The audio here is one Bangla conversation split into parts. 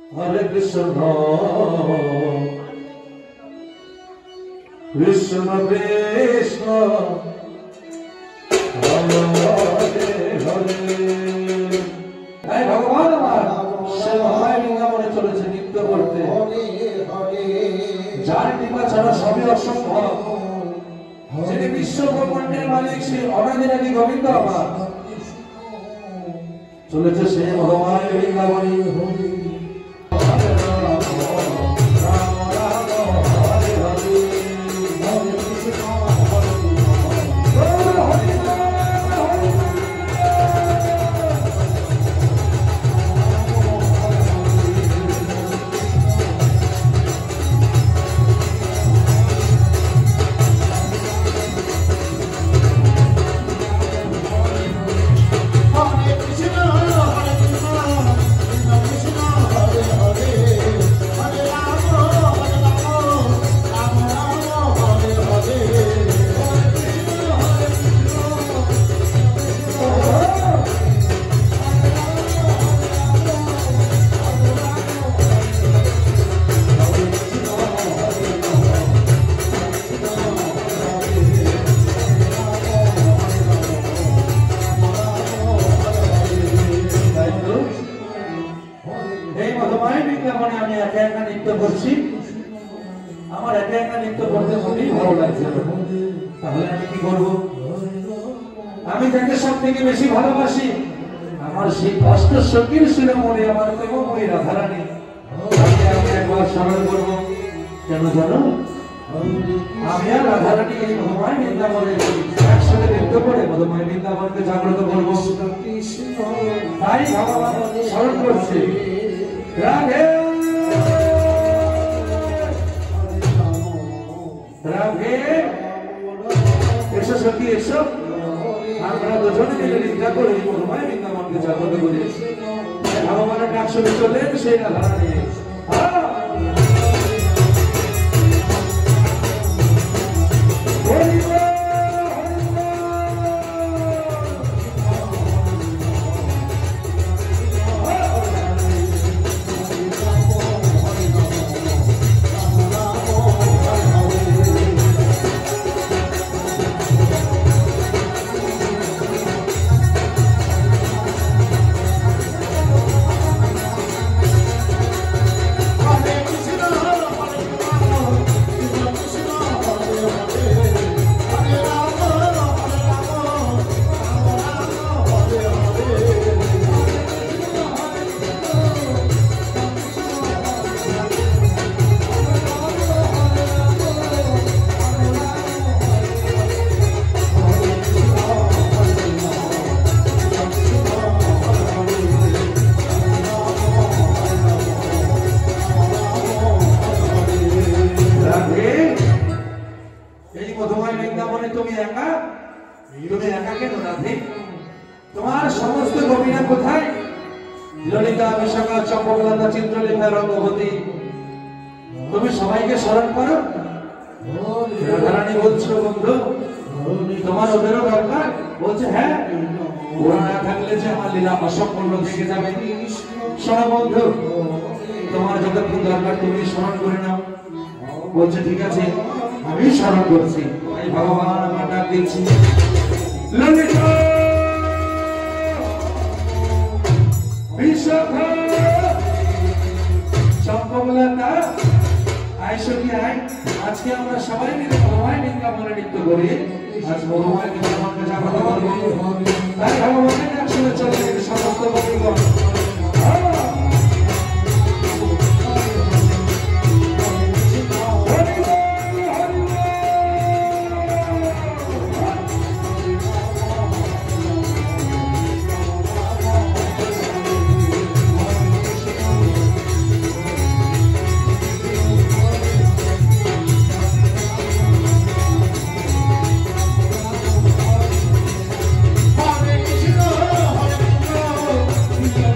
Hare Krishna Krishna Krishna Hare Hare Hey Bhagavan আমার সে মহামায়া বৃন্দাবনে চলেছে নৃত্য করতে যার কৃপা ছাড়া সবই অসম্ভব যিনি বিশ্ব ব্রহ্মাণ্ডের মালিক শ্রী অনাদিরাদি গোবিন্দ আমার চলেছে সে মহামায়া বৃন্দাবনে আমি যাকে সব থেকে বেশি ভালোবাসি আমার সেই কষ্ট সখীর শিরোমণি আমার প্রেমময়ী রাধারানী তাকে আমি একবার স্মরণ করব কেন জানো আমি আর রাধারানী এই মধুময় বৃন্দাবনে একসাথে নৃত্য করে মধুময় বৃন্দাবনকে জাগ্রত করবো তাই ভগবান স্মরণ করছে রাধে রাধে এসো সখী এসো আমরা দুজনে মিলে নৃত্য করে মধুময় বৃন্দাবনকে জাগ্রত করি ভগবানের ডাক শুনে চলে সেই রাধারানী তোমার সমস্ত গোপীরা কোথায় ললিতা বিশাখা চম্পকলতা চিত্রলেখা রঙ্গবতী তুমি সবাইকে স্মরণ করো রাধারানী বলছো বন্ধু তোমার ওদেরও দরকার বলছে হ্যাঁ ওরা না থাকলে যে আমার লীলা অসম্পূর্ণ থেকে যাবে শোনো বন্ধু তোমার যতক্ষণ দরকার তুমি স্মরণ করে নাও বলছে ঠিক আছে আমি স্মরণ করছি তাই ভগবান আমার ডাক দিচ্ছি ললিতা বিশাখা চম্পকলতা আইসো কি আয় আজকে আমরা সবাই মিলে মধুময় বৃন্দাবনে নৃত্য করি আজ মধুময় বৃন্দাবনকে জাগ্রত করবো তাই ভগবানের ডাক শুনে চলে সমস্ত ভক্তগণ Hare Krishna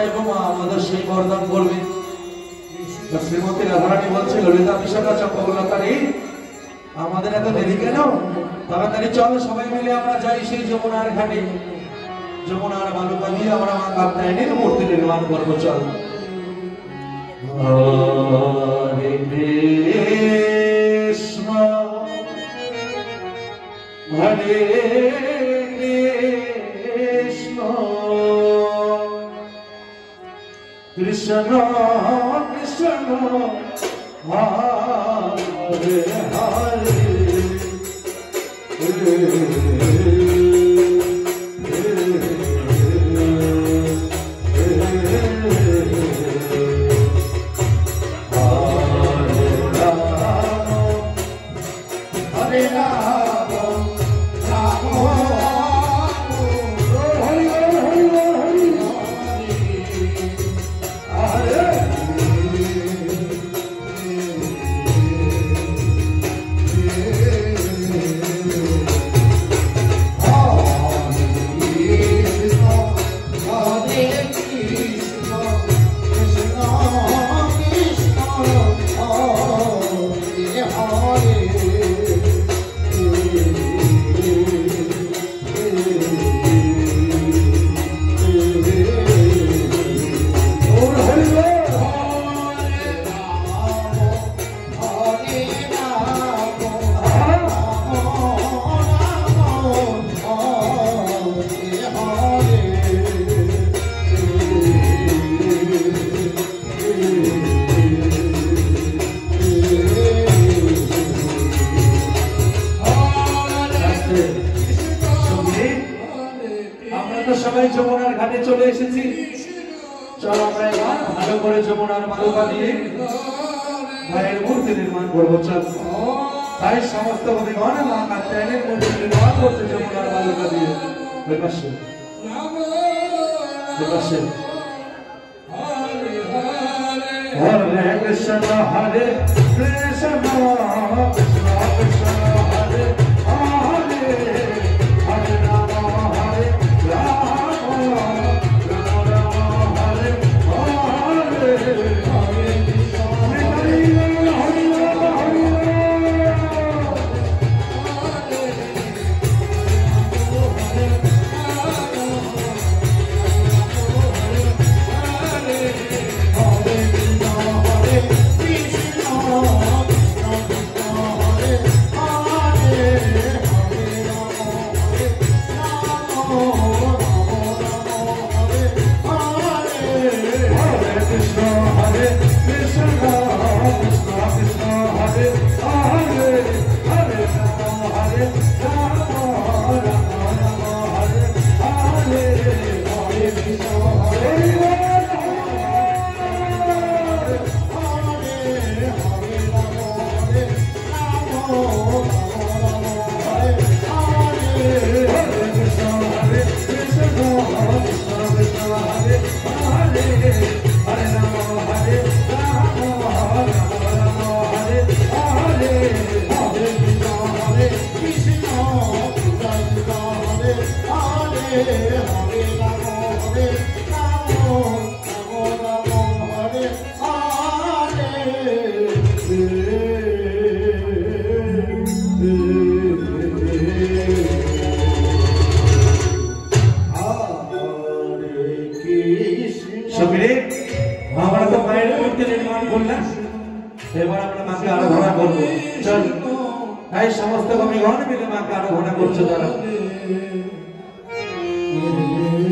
জয় গো মা আমাদের সেই বরদান করবে। শ্রীমতী রাধারানী বলছে, ললিতা বিশাখা চম্পকলতা রে, আমাদের এত দেরি কেন? তাড়াতাড়ি চল, সবাই মিলে আমরা যাই সেই যমুনার ঘাটে। যমুনার বালুকা দিয়ে আমরা মা কাত্যায়নীর মূর্তি নির্মাণ করবো। চল। হরে কৃষ্ণ হরে কৃষ্ণ কৃষ্ণ কৃষ্ণ হরে হরে সবাই যমুনার ঘাটে চলে এসেছি। চল আমরা এবার ভালো করে যমুনার বালুকা দিয়ে মায়ের মূর্তি নির্মাণ করবো। চল। তাই সমস্ত কবিগণ মা কাত্যায়নীর মূর্তি নির্মাণ করছে যমুনার বালুকা দিয়ে। বেপাশে বেপাশে হরে কৃষ্ণ হরে কৃষ্ণ কৃষ্ণ কৃষ্ণ হরে হরে হরে রাম হরে আমরা তো মায়ের মূর্তি নির্মাণ করলাম, এবার আমরা মাকে আরাধনা করবো। চল। তাই সমস্ত কবিগণ মিলে মাকে আরাধনা করছে। তারা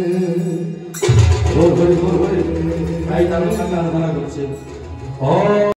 তাই তাদের সাথে আরাধনা করছে।